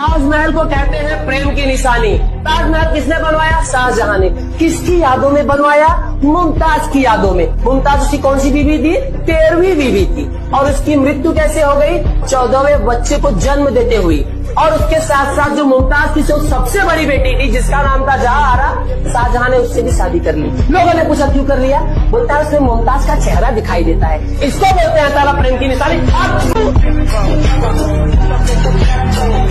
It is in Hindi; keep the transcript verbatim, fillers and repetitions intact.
ताजमहल को कहते हैं प्रेम की निशानी। ताजमहल किसने बनवाया? शाहजहां ने। किसकी यादों में बनवाया? मुमताज की यादों में। मुमताज उसकी कौन सी बीवी थी? तेरहवीं बीवी थी। और उसकी मृत्यु कैसे हो गई? चौदहवें बच्चे को जन्म देते हुई। और उसके साथ साथ जो मुमताज की सबसे बड़ी बेटी थी जिसका नाम था जहांआरा, शाहजहां ने उससे भी शादी कर ली। लोगों ने पूछा क्यों कर लिया? बोलता है उसमें मुमताज का चेहरा दिखाई देता है। इसको बोलते हैं तारा प्रेम की निशानी।